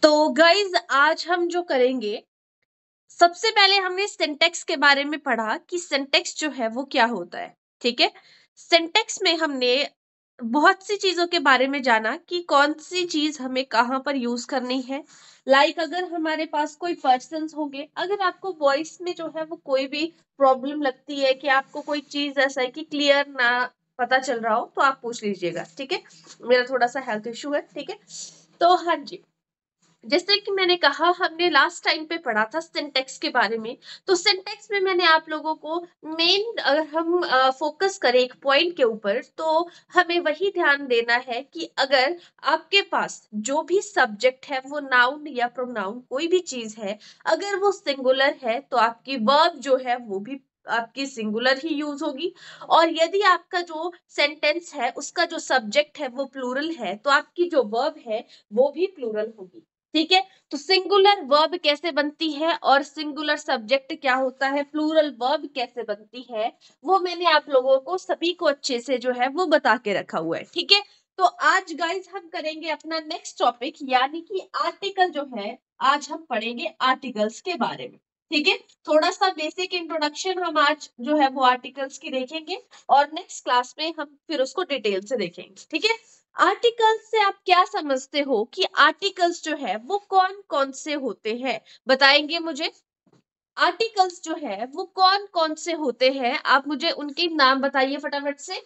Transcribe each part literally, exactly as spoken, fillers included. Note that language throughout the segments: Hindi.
तो गाइज आज हम जो करेंगे, सबसे पहले हमने सिंटेक्स के बारे में पढ़ा कि सिंटेक्स जो है वो क्या होता है। ठीक है, सिंटेक्स में हमने बहुत सी चीजों के बारे में जाना कि कौन सी चीज हमें कहाँ पर यूज करनी है। लाइक like, अगर हमारे पास कोई पर्सन होंगे, अगर आपको वॉइस में जो है वो कोई भी प्रॉब्लम लगती है कि आपको कोई चीज ऐसा है कि क्लियर ना पता चल रहा हो, तो आप पूछ लीजिएगा। ठीक है, मेरा थोड़ा सा हेल्थ इशू है। ठीक है, तो हाँ जी, जैसे कि मैंने कहा, हमने लास्ट टाइम पे पढ़ा था सिंटेक्स के बारे में। तो सिंटेक्स में मैंने आप लोगों को मेन, अगर हम फोकस करें एक पॉइंट के ऊपर, तो हमें वही ध्यान देना है कि अगर आपके पास जो भी सब्जेक्ट है वो नाउन या प्रोनाउन कोई भी चीज है, अगर वो सिंगुलर है तो आपकी वर्ब जो है वो भी आपकी सिंगुलर ही यूज होगी। और यदि आपका जो सेंटेंस है उसका जो सब्जेक्ट है वो प्लूरल है, तो आपकी जो वर्ब है वो भी प्लूरल होगी। ठीक है, तो सिंगुलर वर्ब कैसे बनती है और सिंगुलर सब्जेक्ट क्या होता है, प्लूरल वर्ब कैसे बनती है, वो मैंने आप लोगों को सभी को अच्छे से जो है वो बता के रखा हुआ है। ठीक है, तो आज गाइज हम करेंगे अपना नेक्स्ट टॉपिक, यानी कि आर्टिकल जो है। आज हम पढ़ेंगे आर्टिकल्स के बारे में। ठीक है, थोड़ा सा बेसिक इंट्रोडक्शन हम आज जो है वो आर्टिकल्स की देखेंगे, और नेक्स्ट क्लास में हम फिर उसको डिटेल से देखेंगे। ठीक है, आर्टिकल्स से आप क्या समझते हो कि आर्टिकल्स जो है वो कौन कौन से होते हैं, बताएंगे मुझे। आर्टिकल्स जो है वो कौन कौन से होते हैं, आप मुझे उनके नाम बताइए फटाफट से,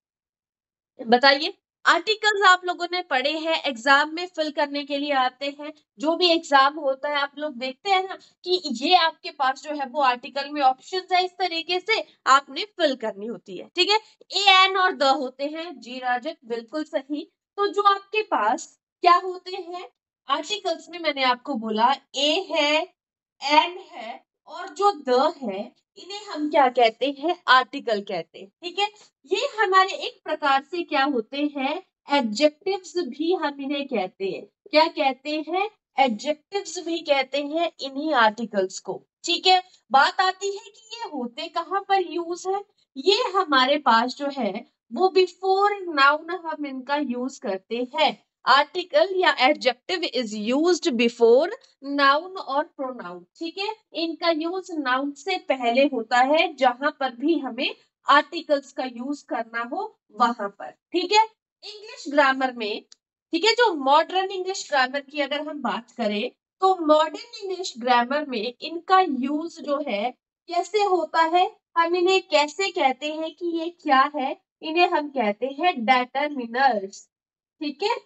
बताइए। आर्टिकल्स आप लोगों ने पढ़े हैं, एग्जाम में फिल करने के लिए आते हैं। जो भी एग्जाम होता है आप लोग देखते हैं ना कि ये आपके पास जो है वो आर्टिकल में ऑप्शंस है, इस तरीके से आपने फिल करनी होती है। ठीक है, ए एन और द होते हैं। जी राजत, बिल्कुल सही। तो जो आपके पास क्या होते हैं आर्टिकल्स में, मैंने आपको बोला ए है, एन है, और जो द है, इन्हें हम क्या कहते हैं, आर्टिकल कहते हैं। ठीक है, ये हमारे एक प्रकार से क्या होते हैं, एडजेक्टिव्स भी हम इन्हें कहते हैं। क्या कहते हैं, एडजेक्टिव्स भी कहते हैं इन्हीं आर्टिकल्स को। ठीक है, बात आती है कि ये होते कहाँ पर यूज है। ये हमारे पास जो है वो बिफोर नाउन हम इनका यूज करते हैं। आर्टिकल या adjective is used before noun और प्रोनाउन। ठीक है, इनका यूज नाउन से पहले होता है, जहां पर भी हमें आर्टिकल्स का यूज करना हो वहां पर। ठीक है, इंग्लिश ग्रामर में, ठीक है, जो मॉडर्न इंग्लिश ग्रामर की अगर हम बात करें, तो मॉडर्न इंग्लिश ग्रामर में इनका यूज जो है कैसे होता है, हम इन्हें कैसे कहते हैं कि ये क्या है, इन्हें हम कहते हैं डेटरमिनर्स। ठीक है,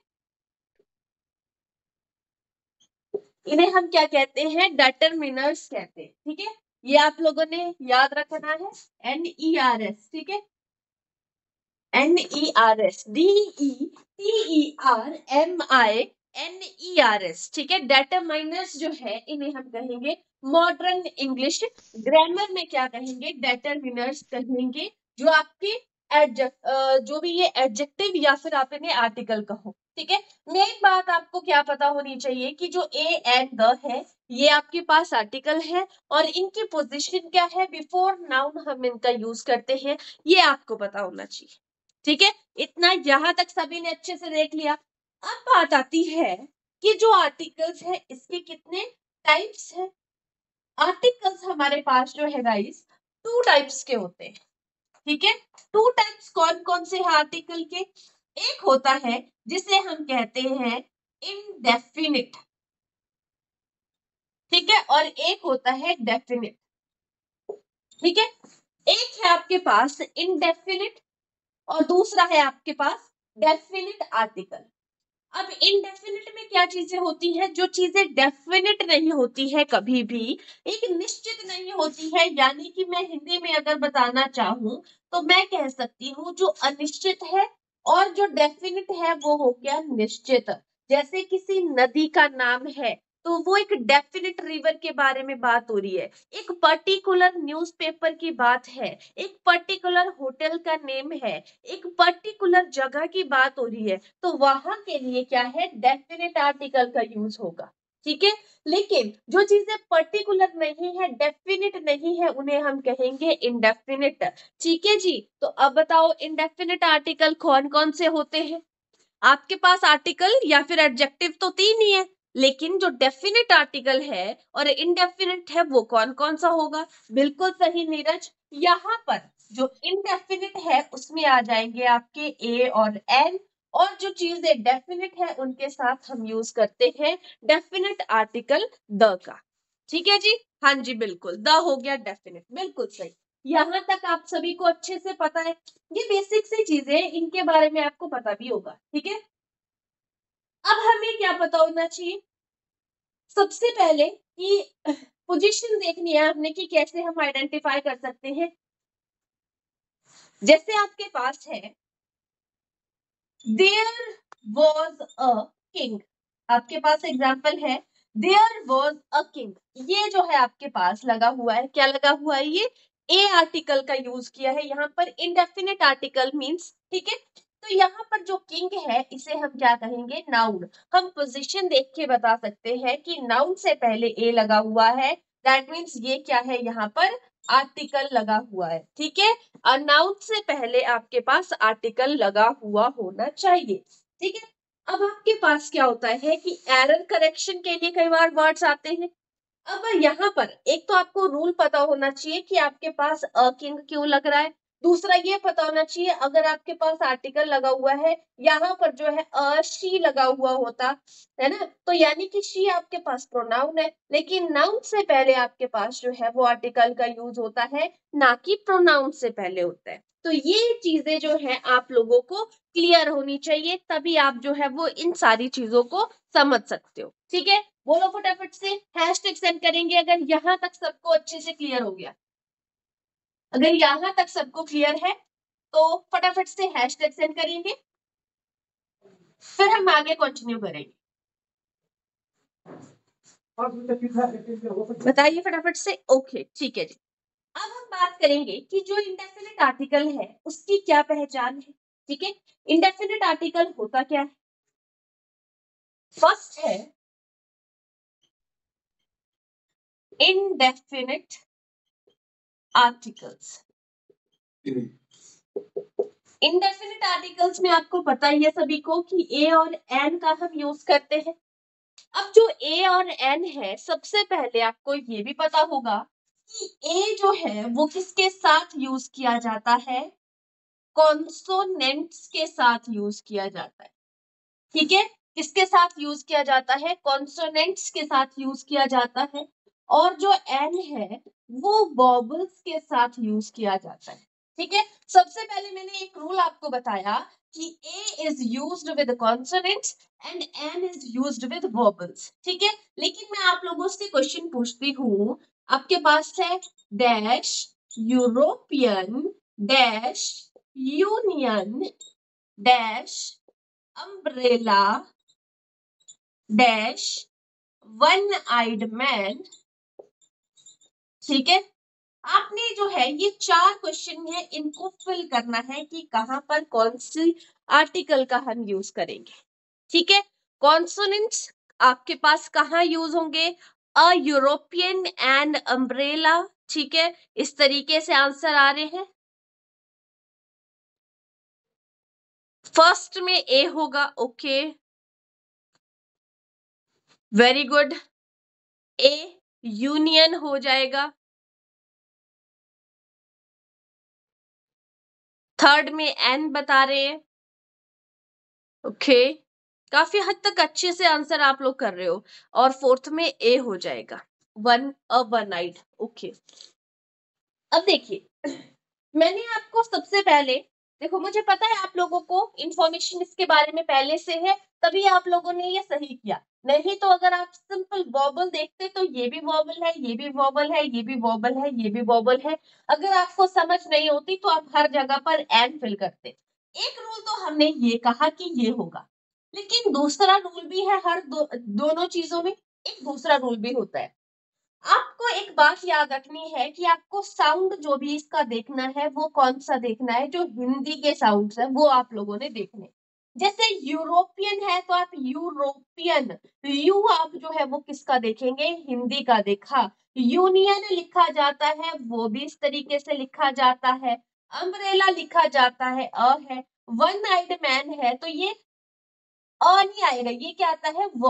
इन्हें हम क्या कहते हैं, डेटरमिनर्स कहते हैं। ठीक है, ये आप लोगों ने याद रखना है, एन ई आर एस। ठीक है, N E R S, D E T E R M I N E R S. ठीक है, डेटरमाइनर्स जो है इन्हें हम कहेंगे मॉडर्न इंग्लिश ग्रामर में क्या कहेंगे, डेटरमिनर्स कहेंगे। जो आपके एडजेक्ट, जो भी ये एडजेक्टिव या फिर आप इन्हें आर्टिकल कहो। ठीक है, मेन बात आपको क्या पता होनी चाहिए कि जो ए एंड द है, ये आपके पास आर्टिकल है, और इनकी पोजीशन क्या है, बिफोर नाउन हम इनका यूज करते हैं, ये आपको पता होना चाहिए। ठीक है, इतना यहां तक सभी ने अच्छे से देख लिया। अब बात आती है कि जो आर्टिकल्स है इसके कितने टाइप्स है। आर्टिकल्स हमारे पास जो है गाइस टू टाइप्स के होते हैं। ठीक है, टू टाइप्स कौन कौन से हैं आर्टिकल के, एक होता है जिसे हम कहते हैं इनडेफिनिट। ठीक है, और एक होता है डेफिनिट। ठीक है, एक है आपके पास इनडेफिनिट और दूसरा है आपके पास डेफिनिट आर्टिकल। अब इनडेफिनिट में क्या चीजें होती हैं, जो चीजें डेफिनिट नहीं होती है, कभी भी एक निश्चित नहीं होती है, यानी कि मैं हिंदी में अगर बताना चाहूं तो मैं कह सकती हूँ जो अनिश्चित है, और जो डेफिनिट है वो हो गया निश्चित। जैसे किसी नदी का नाम है तो वो एक डेफिनिट रिवर के बारे में बात हो रही है, एक पर्टिकुलर न्यूज़पेपर की बात है, एक पर्टिकुलर होटल का नेम है, एक पर्टिकुलर जगह की बात हो रही है, तो वहां के लिए क्या है, डेफिनेट आर्टिकल का यूज होगा। ठीक है, लेकिन जो चीजें पर्टिकुलर नहीं है, डेफिनिट नहीं है, उन्हें हम कहेंगे इनडेफिनिट। ठीक है जी, तो अब बताओ इनडेफिनिट आर्टिकल कौन कौन से होते हैं। आपके पास आर्टिकल या फिर एडजेक्टिव तो तीन ही है, लेकिन जो डेफिनेट आर्टिकल है और इनडेफिनेट है वो कौन कौन सा होगा? बिल्कुल सही नीरज, यहाँ पर जो इनडेफिनेट है उसमें आ जाएंगे आपके ए और एन, और जो चीजें डेफिनेट है उनके साथ हम यूज करते हैं डेफिनेट आर्टिकल द का। ठीक है जी, हाँ जी बिल्कुल, द हो गया डेफिनेट, बिल्कुल सही। यहाँ तक आप सभी को अच्छे से पता है, ये बेसिक सी चीजें, इनके बारे में आपको पता भी होगा। ठीक है, अब हमें क्या पता होना चाहिए? सबसे पहले कि पोजीशन देखनी है हमने कि कैसे हम आइडेंटिफाई कर सकते हैं। जैसे आपके पास है देयर वॉज अ किंग, आपके पास एग्जाम्पल है देयर वॉज अ किंग, ये जो है आपके पास लगा हुआ है, क्या लगा हुआ है? ये ए आर्टिकल का यूज किया है यहाँ पर, इनडेफिनेट आर्टिकल मींस। ठीक है, तो यहाँ पर जो किंग है इसे हम क्या कहेंगे? नाउन। हम पोजीशन देख के बता सकते हैं कि नाउन से पहले ए लगा हुआ है, दैट मीन्स ये क्या है? यहाँ पर आर्टिकल लगा हुआ है। ठीक है, और नाउन से पहले आपके पास आर्टिकल लगा हुआ होना चाहिए। ठीक है, अब आपके पास क्या होता है कि एरर करेक्शन के लिए कई बार वर्ड्स आते हैं। अब यहाँ पर एक तो आपको रूल पता होना चाहिए कि आपके पास अ किंग क्यों लग रहा है, दूसरा ये पता होना चाहिए अगर आपके पास आर्टिकल लगा हुआ है, यहाँ पर जो है अ शी लगा हुआ होता है ना, तो यानी कि शी आपके पास प्रोनाउन है, लेकिन नाउन से पहले आपके पास जो है वो आर्टिकल का यूज होता है, ना कि प्रोनाउन से पहले होता है। तो ये चीजें जो है आप लोगों को क्लियर होनी चाहिए, तभी आप जो है वो इन सारी चीजों को समझ सकते हो। ठीक है, बोलो फटाफट से, हैशटैग सेंड करेंगे अगर यहाँ तक सबको अच्छे से क्लियर हो गया। अगर यहाँ तक सबको क्लियर है तो फटाफट से हैशटैग सेंड करेंगे, फिर हम आगे कंटिन्यू करेंगे। बताइए फटाफट से। ओके ठीक है जी, अब हम बात करेंगे कि जो इंडेफिनिट आर्टिकल है उसकी क्या पहचान है। ठीक है, इंडेफिनिट आर्टिकल होता क्या है? फर्स्ट है indefinite articles। indefinite articles में आपको पता ही है सभी को कि ए और एन का हम यूज करते हैं। अब जो ए और एन है, सबसे पहले आपको ये भी पता होगा कि ए जो है वो किसके साथ यूज किया जाता है? कॉन्सोनेंट्स के साथ यूज किया जाता है। ठीक है, किसके साथ यूज किया जाता है? कॉन्सोनेंट्स के साथ यूज किया जाता है। और जो एन है वो वॉबल्स के साथ यूज किया जाता है। ठीक है, सबसे पहले मैंने एक रूल आपको बताया कि a is used with consonants and an is used with vowels. ठीक है, लेकिन मैं आप लोगों से क्वेश्चन पूछती हूँ, आपके पास है dash European dash union dash umbrella dash one eyed man. ठीक है, आपने जो है ये चार क्वेश्चन है, इनको फिल करना है कि कहां पर कौन सी आर्टिकल का हम यूज करेंगे। ठीक है, कॉन्सोनेंट्स आपके पास कहां यूज होंगे? A European and umbrella. ठीक है, इस तरीके से आंसर आ रहे हैं। फर्स्ट में ए होगा, okay very good, a union हो जाएगा। थर्ड में एन बता रहे हैं, ओके काफी हद तक अच्छे से आंसर आप लोग कर रहे हो। और फोर्थ में ए हो जाएगा, one a one eyed. Okay, अब देखिए मैंने आपको सबसे पहले, देखो मुझे पता है आप लोगों को इंफॉर्मेशन इसके बारे में पहले से है, तभी आप लोगों ने ये सही किया। नहीं तो अगर आप सिंपल वॉबल देखते तो ये भी वॉबल है, ये भी वॉबल है, ये भी वॉबल है, ये भी वॉबल है, अगर आपको समझ नहीं होती तो आप हर जगह पर एन फिल करते। एक रूल तो हमने ये कहा कि ये होगा, लेकिन दूसरा रूल भी है हर दो, दोनों चीजों में एक दूसरा रूल भी होता है। आपको एक बात याद रखनी है कि आपको साउंड जो भी इसका देखना है वो कौन सा देखना है? जो हिंदी के साउंड्स है वो आप लोगों ने देखने। जैसे यूरोपियन है तो आप यूरोपियन, यू आप जो है वो किसका देखेंगे? हिंदी का देखा। यूनियन लिखा जाता है वो भी इस तरीके से लिखा जाता है। अम्ब्रेला लिखा जाता है अ है। वन आइड मैन है तो ये अ नहीं आएगा, ये क्या आता है? व।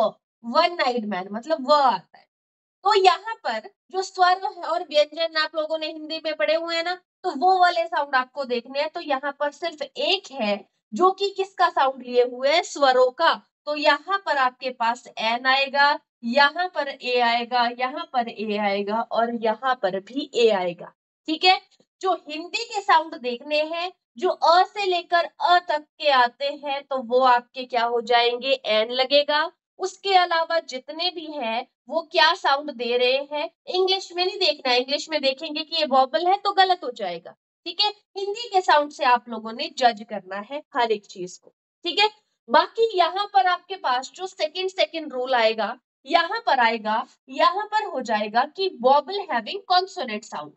वन नाइड मैन मतलब व आता है। तो यहाँ पर जो स्वर है और व्यंजन आप लोगों ने हिंदी में पढ़े हुए हैं ना, तो वो वाले साउंड आपको देखने हैं। तो यहाँ पर सिर्फ एक है जो कि किसका साउंड लिए हुए है, स्वरों का। तो यहाँ पर आपके पास एन आएगा, यहाँ पर ए आएगा, यहाँ पर ए आएगा और यहाँ पर भी ए आएगा। ठीक है, जो हिंदी के साउंड देखने हैं जो अ से लेकर अ तक के आते हैं तो वो आपके क्या हो जाएंगे, एन लगेगा। उसके अलावा जितने भी हैं वो क्या साउंड दे रहे हैं, इंग्लिश में नहीं देखना है, इंग्लिश में देखेंगे कि ये वॉबल है तो गलत हो जाएगा। ठीक है, हिंदी के साउंड से आप लोगों ने जज करना है हर एक चीज को। ठीक है, बाकी यहाँ पर आपके पास जो सेकंड सेकंड रूल आएगा, यहाँ पर आएगा, यहाँ पर हो जाएगा कि vowel having consonant sound,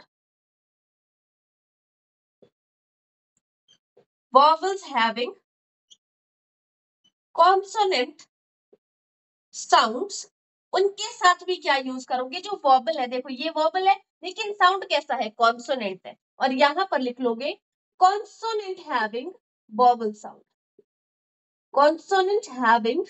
vowels having consonant sounds, उनके साथ भी क्या यूज करोगे, जो वॉबल है, देखो ये वॉबल है लेकिन साउंड कैसा है, कॉन्सोनेंट है। और यहां पर लिख लोगे consonant having vowel sound, consonant having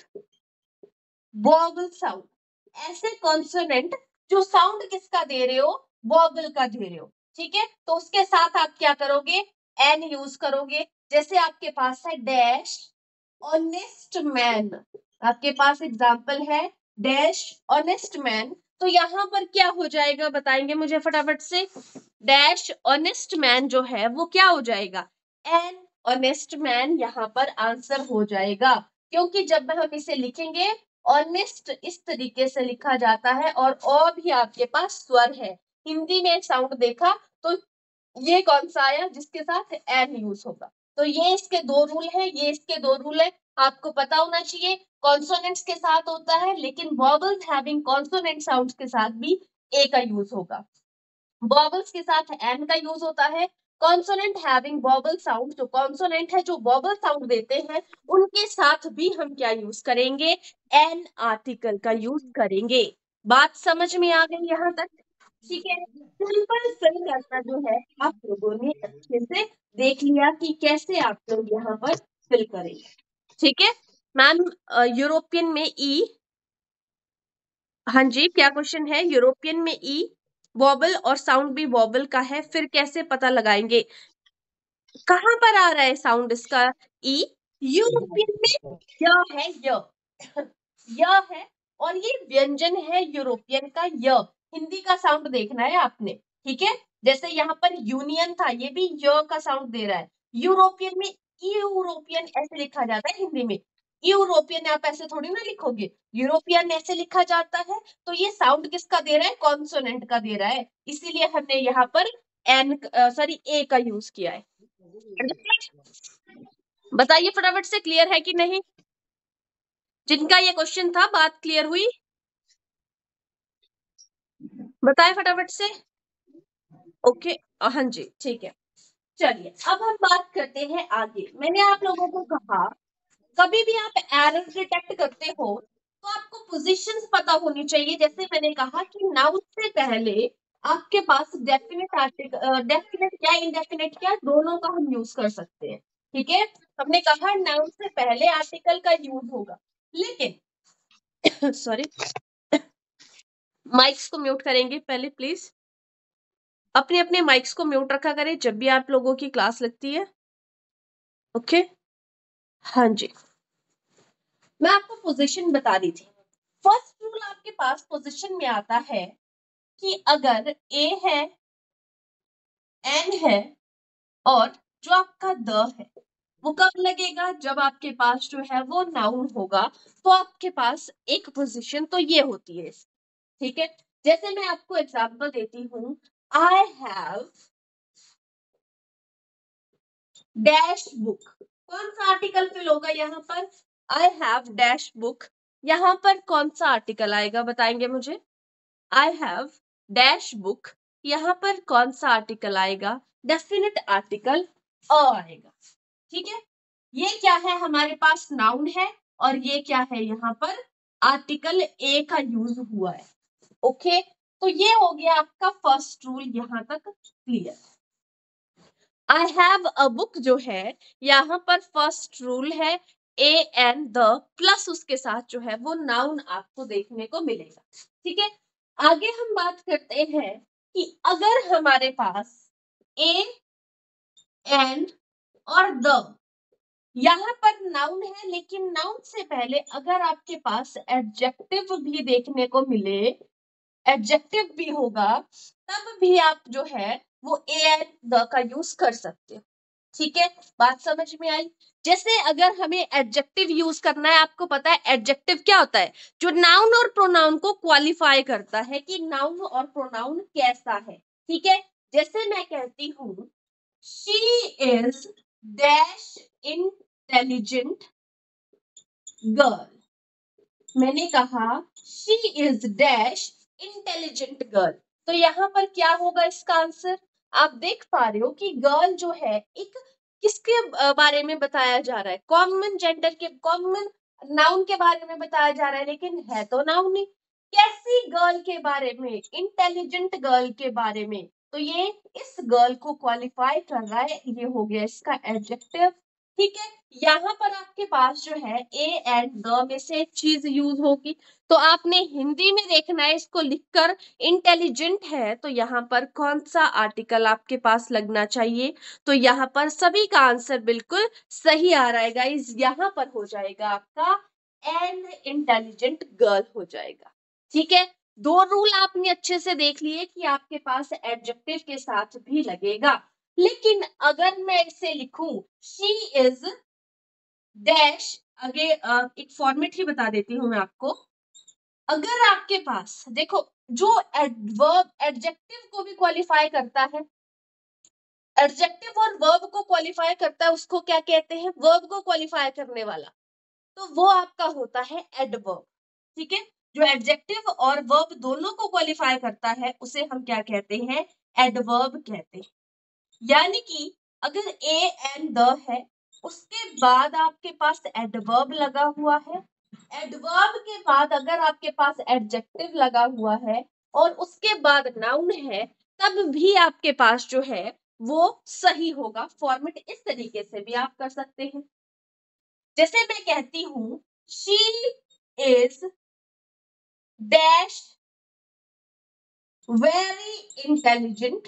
vowel sound, ऐसे कॉन्सोनेंट जो साउंड किसका दे रहे हो, वॉबल का दे रहे हो। ठीक है, तो उसके साथ आप क्या करोगे, एन यूज करोगे। जैसे आपके पास है डैश ऑनेस्ट मैन, आपके पास एग्जाम्पल है डैश ऑनेस्ट मैन, तो यहाँ पर क्या हो जाएगा बताएंगे मुझे फटाफट से। डैश ऑनेस्ट मैन जो है वो क्या हो जाएगा, एन ऑनेस्ट मैन यहाँ पर आंसर हो जाएगा। क्योंकि जब हम इसे लिखेंगे ऑनेस्ट इस तरीके से लिखा जाता है और ओ भी आपके पास स्वर है। हिंदी में साउंड देखा तो ये कौन सा आया जिसके साथ एन यूज होगा। तो ये इसके दो रूल है, ये इसके दो रूल है, आपको पता होना चाहिए। कॉन्सोनेंट्स के साथ होता है लेकिन वॉबल्स हैविंग कॉन्सोनेंट साउंड्स के साथ भी ए का यूज होगा, वॉबल्स के साथ एन का यूज होता है। कॉन्सोनेंट हैविंग वॉबल साउंड, जो कॉन्सोनेंट है जो वॉबल साउंड देते हैं उनके साथ भी हम क्या यूज करेंगे, एन आर्टिकल का यूज करेंगे। बात समझ में आ गई यहाँ तक। ठीक है, सिंपल फिल करना जो है आप लोगों ने अच्छे से देख लिया कि कैसे आप लोग यहाँ पर फिल करेंगे। ठीक है मैम, यूरोपियन में ई, हाँ जी क्या क्वेश्चन है, यूरोपियन में ई वॉबल और साउंड भी वॉबल का है, फिर कैसे पता लगाएंगे, कहां पर आ रहा है साउंड इसका, ई, यूरोपियन में य है, य य है और ये व्यंजन है यूरोपियन का य, हिंदी का साउंड देखना है आपने। ठीक है, जैसे यहाँ पर यूनियन था ये भी य का साउंड दे रहा है, यूरोपियन में यूरोपियन ऐसे लिखा जाता है हिंदी में, यूरोपियन आप ऐसे थोड़ी ना लिखोगे, यूरोपियन ऐसे लिखा जाता है। तो ये साउंड किसका दे रहा है, कॉन्सोनेंट का दे रहा है, इसीलिए हमने यहाँ पर एन सॉरी ए का यूज किया है। बताइए फटाफट से, क्लियर है कि नहीं, जिनका ये क्वेश्चन था बात क्लियर हुई, बताए फटाफट से। ओके, हाँ जी ठीक है, चलिए अब हम बात करते हैं आगे। मैंने आप लोगों को कहा कभी भी आप एरर डिटेक्ट करते हो तो आपको पोजीशंस पता होनी चाहिए। जैसे मैंने कहा कि नाउन से पहले आपके पास डेफिनेट आर्टिकल, डेफिनेट क्या इंडेफिनेट क्या दोनों का हम यूज कर सकते हैं। ठीक है, हमने कहा नाउन से पहले आर्टिकल का यूज होगा, लेकिन सॉरी माइक्स को म्यूट करेंगे पहले प्लीज, अपने अपने माइक्स को म्यूट रखा करें जब भी आप लोगों की क्लास लगती है। ओके, हाँ जी, मैं आपको पोजीशन बता रही थी। फर्स्ट रूल आपके पास पोजीशन में आता है कि अगर ए है, एन है और जो आपका द है वो कब लगेगा, जब आपके पास जो है वो नाउन होगा, तो आपके पास एक पोजीशन तो ये होती है। ठीक है, जैसे मैं आपको एग्जांपल देती हूँ, आई हैव डैश बुक, कौन सा आर्टिकल फिल होगा यहाँ पर, आई हैव डैश बुक, यहाँ पर कौन सा आर्टिकल आएगा बताएंगे मुझे, आई हैव डैश बुक, यहाँ पर कौन सा आर्टिकल आएगा, डेफिनेट आर्टिकल अ आएगा। ठीक है, ये क्या है हमारे पास नाउन है और ये क्या है यहाँ पर आर्टिकल ए का यूज हुआ है। ओके, तो ये हो गया आपका फर्स्ट रूल, यहाँ तक clear. I have a book जो है यहाँ पर फर्स्ट रूल है ए एंड द प्लस उसके साथ जो है वो नाउन आपको देखने को मिलेगा। ठीक है, आगे हम बात करते हैं कि अगर हमारे पास ए एंड और द यहाँ पर नाउन है, लेकिन नाउन से पहले अगर आपके पास एडजेक्टिव भी देखने को मिले, एडजेक्टिव भी होगा, तब भी आप जो है वो ए एंड द का यूज कर सकते हो। ठीक है, बात समझ में आई। जैसे अगर हमें एडजेक्टिव यूज करना है, आपको पता है एडजेक्टिव क्या होता है, जो नाउन और प्रोनाउन को क्वालिफाई करता है कि नाउन और प्रोनाउन कैसा है। ठीक है, जैसे मैं कहती हूँ she is dash intelligent girl, मैंने कहा she is dash intelligent girl, तो यहाँ पर क्या होगा इसका आंसर, आप देख पा रहे हो कि गर्ल जो है एक किसके बारे में बताया जा रहा है, कॉमन जेंडर के, कॉमन नाउन के बारे में बताया जा रहा है, लेकिन है तो नाउन ही। कैसी गर्ल के बारे में, इंटेलिजेंट गर्ल के बारे में, तो ये इस गर्ल को क्वालिफाई कर रहा है, ये हो गया इसका एडजेक्टिव। ठीक है, यहाँ पर आपके पास जो है ए एंड द में से एक चीज यूज होगी, तो आपने हिंदी में देखना है इसको लिखकर, इंटेलिजेंट है तो यहाँ पर कौन सा आर्टिकल आपके पास लगना चाहिए, तो यहाँ पर सभी का आंसर बिल्कुल सही आ रहा है गाइस, यहाँ पर हो जाएगा आपका एन इंटेलिजेंट गर्ल हो जाएगा। ठीक है, दो रूल आपने अच्छे से देख लिए कि आपके पास एडजेक्टिव के साथ भी लगेगा, लेकिन अगर मैं इसे लिखूं शी इज डैश, आगे एक फॉर्मेट ही बता देती हूँ मैं आपको। अगर आपके पास देखो जो एडवर्ब एडजेक्टिव को भी क्वालिफाई करता है, एडजेक्टिव और वर्ब को क्वालिफाई करता है, उसको क्या कहते हैं, वर्ब को क्वालिफाई करने वाला, तो वो आपका होता है एडवर्ब। ठीक है, जो एडजेक्टिव और वर्ब दोनों को क्वालिफाई करता है उसे हम क्या कहते हैं, एडवर्ब कहते हैं। यानी कि अगर ए एंड द है, उसके बाद आपके पास एडवर्ब लगा हुआ है, एडवर्ब के बाद अगर आपके पास एडजेक्टिव लगा हुआ है और उसके बाद नाउन है, तब भी आपके पास जो है वो सही होगा। फॉर्मेट इस तरीके से भी आप कर सकते हैं, जैसे मैं कहती हूं she is dash very intelligent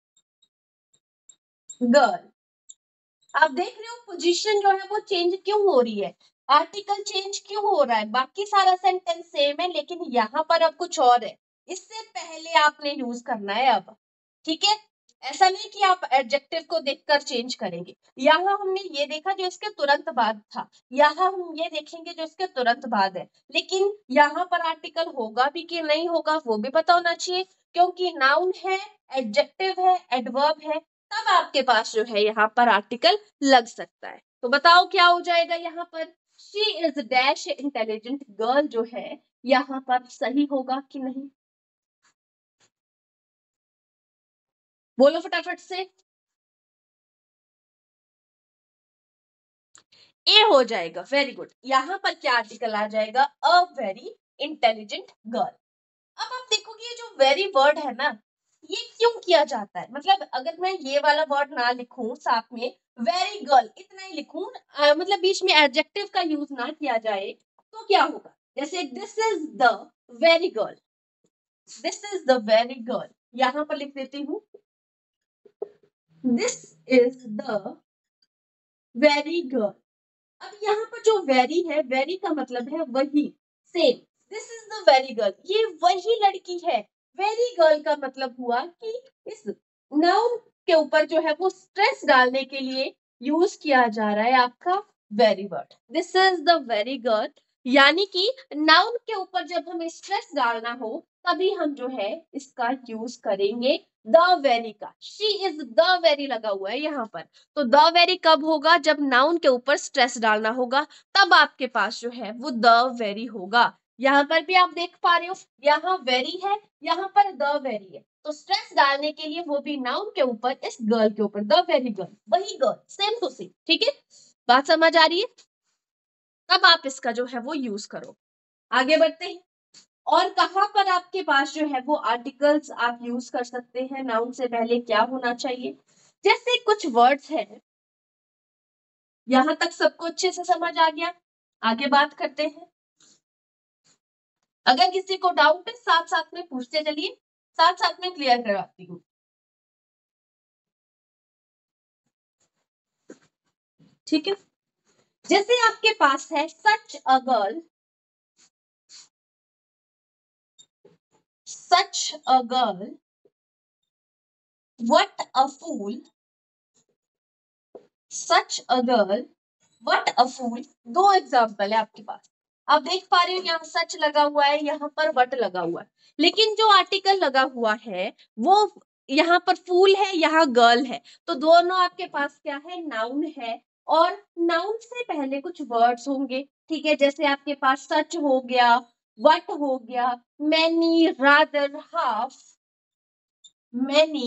girl, आप देख रहे हो पोजीशन जो है वो चेंज क्यों हो रही है, आर्टिकल चेंज क्यों हो रहा है, बाकी सारा सेंटेंस सेम है लेकिन यहाँ पर अब कुछ और है, इससे पहले आपने यूज करना है अब। ठीक है, ऐसा नहीं कि आप एडजेक्टिव को देखकर चेंज करेंगे, यहाँ हमने ये देखा जो इसके तुरंत बाद था, यहाँ हम ये देखेंगे जो इसके तुरंत बाद है, लेकिन यहाँ पर आर्टिकल होगा भी कि नहीं होगा वो भी पता होना चाहिए, क्योंकि नाउन है, एडजेक्टिव है, एडवर्ब है, तब आपके पास जो है यहाँ पर आर्टिकल लग सकता है। तो बताओ क्या हो जाएगा यहाँ पर, she is dash intelligent girl जो है यहाँ पर सही होगा कि नहीं, बोलो फटाफट से। ए हो जाएगा, वेरी गुड। यहाँ पर क्या आर्टिकल आ जाएगा, अ वेरी इंटेलिजेंट गर्ल। अब आप देखोगे ये जो वेरी वर्ड है ना, ये क्यों किया जाता है, मतलब अगर मैं ये वाला वर्ड ना लिखूं साथ में वेरी गर्ल इतना ही लिखूं, आ, मतलब बीच में एडजेक्टिव का यूज ना किया जाए, तो क्या होगा, जैसे this is the very girl, this is the very girl, यहां पर लिख देती हूँ this is the very girl. अब यहाँ पर जो वेरी है, वेरी का मतलब है वही, same, this is the very girl, ये वही लड़की है। वेरी गर्ल का मतलब हुआ कि इस नाउन के ऊपर जो है वो स्ट्रेस डालने के लिए यूज किया जा रहा है आपका very word, this is the very girl, यानी कि नाउन के ऊपर जब हमें स्ट्रेस डालना हो तभी हम जो है इसका यूज करेंगे द वेरी का, शी इज द वेरी लगा हुआ है यहाँ पर, तो द वेरी कब होगा, जब नाउन के ऊपर स्ट्रेस डालना होगा, तब आपके पास जो है वो द वेरी होगा। यहाँ पर भी आप देख पा रहे हो, यहाँ वेरी है, यहाँ पर द वेरी है, तो स्ट्रेस डालने के लिए वो भी नाउन के ऊपर, इस गर्ल के ऊपर, द वेरी गर्ल, वही गर्ल, सेम टू सेम। ठीक है, बात समझ आ रही है, तब आप इसका जो है वो यूज करो। आगे बढ़ते हैं, और कहां पर आपके पास जो है वो आर्टिकल्स आप यूज कर सकते हैं, नाउन से पहले क्या होना चाहिए, जैसे कुछ वर्ड्स हैं, यहां तक सबको अच्छे से समझ आ गया। आगे बात करते हैं। अगर किसी को डाउट है साथ साथ में पूछते चलिए, साथ साथ में क्लियर करवाती हूँ। ठीक है, जैसे आपके पास है such a girl, such a girl, what a fool, such a girl, what a fool. दो एग्जाम्पल है आपके पास। आप देख पा रहे हो यहाँ सच लगा हुआ है, यहाँ पर वट लगा हुआ है, लेकिन जो आर्टिकल लगा हुआ है वो यहाँ पर फूल है, यहाँ गर्ल है, तो दोनों आपके पास क्या है, नाउन है। और नाउन से पहले कुछ वर्ड्स होंगे, ठीक है, जैसे आपके पास सच हो गया, वट हो गया, many, rather, half, many,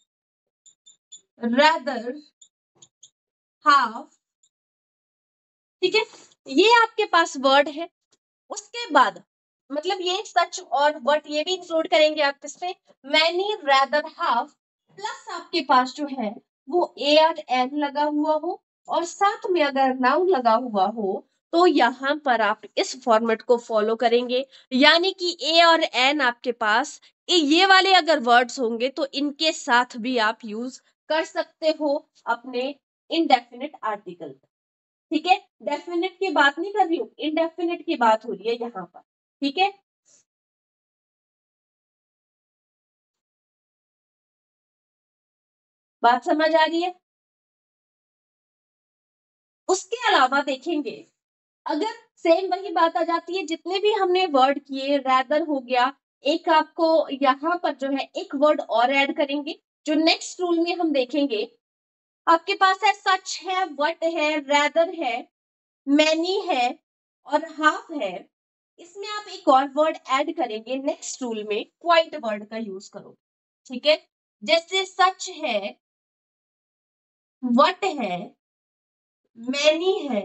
rather, half, ठीक है, ये आपके पास वर्ड है। उसके बाद मतलब ये सच और वट ये भी इंक्लूड करेंगे आप इसमें, मैनी, रैदर, हाफ, प्लस आपके पास जो है वो ए और एन लगा हुआ हो, और साथ में अगर नाउन लगा हुआ हो तो यहाँ पर आप इस फॉर्मेट को फॉलो करेंगे, यानी कि ए और एन आपके पास ये वाले अगर वर्ड्स होंगे तो इनके साथ भी आप यूज कर सकते हो अपने इनडेफिनिट आर्टिकल। ठीक है, डेफिनेट की बात नहीं कर रही हूँ, इनडेफिनेट की बात हो रही है यहाँ पर। ठीक है, बात समझ आ रही है। उसके अलावा देखेंगे, अगर सेम वही बात आ जाती है, जितने भी हमने वर्ड किए, रैदर हो गया, एक आपको यहाँ पर जो है एक वर्ड और ऐड करेंगे, जो नेक्स्ट रूल में हम देखेंगे। आपके पास है सच है, वट है, रैदर है, मैनी है और हाफ है। इसमें आप एक और वर्ड ऐड करेंगे नेक्स्ट रूल में, क्वाइट वर्ड का यूज करो। ठीक है, जैसे सच है, वट है, मैनी है,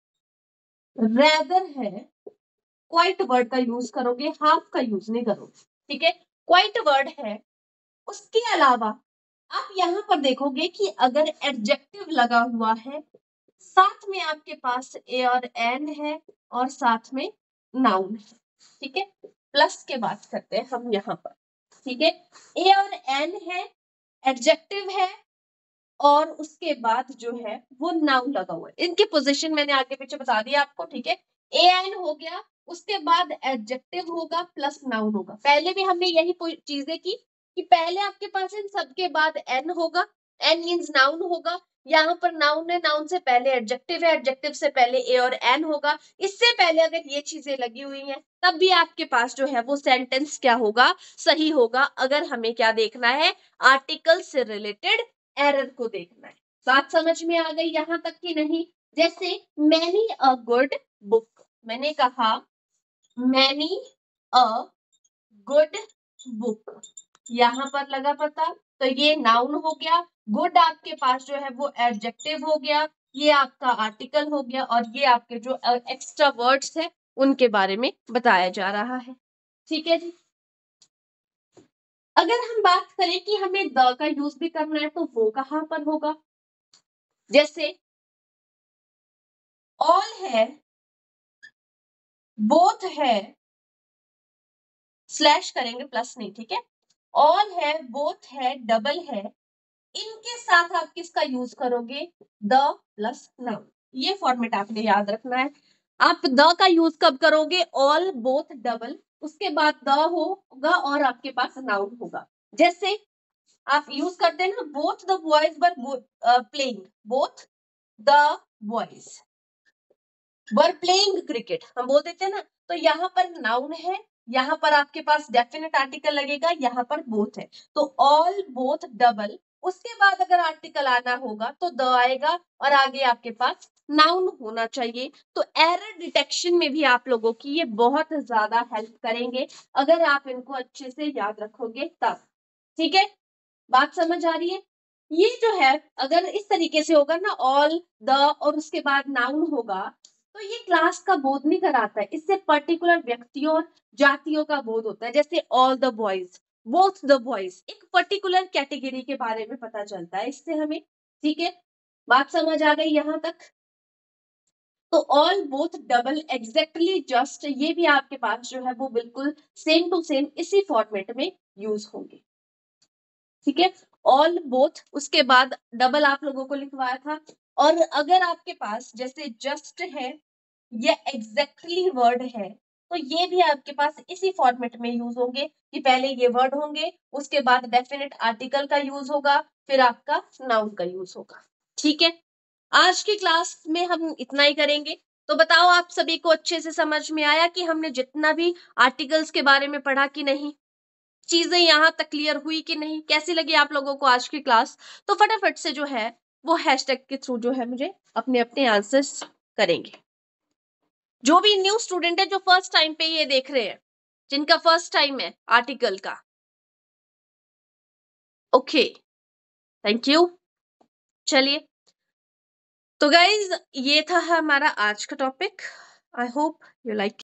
रैदर है, क्वाइट वर्ड का यूज करोगे, हाफ का यूज नहीं करोगे। ठीक है, क्वाइट वर्ड है। उसके अलावा आप यहाँ पर देखोगे कि अगर एडजेक्टिव लगा हुआ है, साथ में आपके पास ए और एन है, और साथ में नाउन है। ठीक है, प्लस के बात करते हैं हम यहाँ पर। ठीक है, ए और एन है, एडजेक्टिव है, और उसके बाद जो है वो नाउन लगा हुआ है। इनकी पोजीशन मैंने आगे पीछे बता दिया आपको। ठीक है, ए एन हो गया, उसके बाद एडजेक्टिव होगा प्लस नाउन होगा। पहले भी हमने यही चीजें की कि पहले आपके पास इन सबके बाद एन होगा, एन मीन्स नाउन होगा, यहाँ पर नाउन है, नाउन से पहले एडजेक्टिव है, एडजेक्टिव से पहले ए और एन होगा। इससे पहले अगर ये चीजें लगी हुई हैं तब भी आपके पास जो है वो सेंटेंस क्या होगा, सही होगा। अगर हमें क्या देखना है, आर्टिकल से रिलेटेड एरर को देखना है। बात समझ में आ गई यहां तक कि नहीं। जैसे मैनी अ गुड बुक, मैंने कहा मैनी अ गुड बुक, यहां पर लगा पता, तो ये नाउन हो गया। गुड आपके पास जो है वो एडजेक्टिव हो गया, ये आपका आर्टिकल हो गया, और ये आपके जो एक्स्ट्रा वर्ड्स है उनके बारे में बताया जा रहा है। ठीक है जी, अगर हम बात करें कि हमें द का यूज भी करना है तो वो कहां पर होगा, जैसे ऑल है, बोथ है, स्लैश करेंगे, प्लस नहीं। ठीक है, ऑल है, बोथ है, डबल है, इनके साथ आप किसका यूज करोगे, द प्लस नाउन। ये फॉर्मेट आपने याद रखना है। आप द का यूज कब करोगे, ऑल, बोथ, डबल, उसके बाद द होगा और आपके पास नाउन होगा। जैसे आप यूज करते हैं ना, both the boys were playing, both the boys were playing cricket, हम बोल देते हैं ना, तो यहाँ पर नाउन है, यहाँ पर आपके पास डेफिनेट आर्टिकल लगेगा, यहाँ पर बोथ है, तो ऑल, बोथ, डबल, उसके बाद अगर आर्टिकल आना होगा तो द आएगा, और आगे आपके पास नाउन होना चाहिए। तो एरर डिटेक्शन में भी आप लोगों की ये बहुत ज्यादा हेल्प करेंगे अगर आप इनको अच्छे से याद रखोगे तब। ठीक है, बात समझ आ रही है। ये जो है अगर इस तरीके से होगा ना, ऑल, द और उसके बाद नाउन होगा, तो ये क्लास का बोध नहीं कराता है, इससे पर्टिकुलर व्यक्तियों और जातियों का बोध होता है। जैसे all the boys, both the boys, एक पर्टिकुलर कैटेगरी के बारे में पता चलता है इससे हमें। ठीक है, बात समझ आ गई यहां तक। तो all, both, double, exactly, just, ये भी आपके पास जो है वो बिल्कुल सेम टू सेम इसी फॉर्मेट में यूज होंगे। ठीक है, ऑल, बोथ, उसके बाद डबल आप लोगों को लिखवाया था। और अगर आपके पास जैसे जस्ट है या एग्जैक्टली वर्ड है, तो ये भी आपके पास इसी फॉर्मेट में यूज होंगे कि पहले ये वर्ड होंगे, उसके बाद डेफिनेट आर्टिकल का यूज होगा, फिर आपका नाउन का यूज होगा। ठीक है, आज की क्लास में हम इतना ही करेंगे। तो बताओ आप सभी को अच्छे से समझ में आया कि हमने जितना भी आर्टिकल्स के बारे में पढ़ा कि नहीं, चीजें यहां तक क्लियर हुई कि नहीं, कैसी लगी आप लोगों को आज की क्लास? तो फटाफट से जो है वो हैशटैग के थ्रू जो है मुझे अपने अपने आंसर्स करेंगे। जो भी न्यू स्टूडेंट है जो फर्स्ट टाइम पे ये देख रहे हैं, जिनका फर्स्ट टाइम है आर्टिकल का, ओके, थैंक यू। चलिए, तो गाइज ये था हमारा आज का topic. I hope you like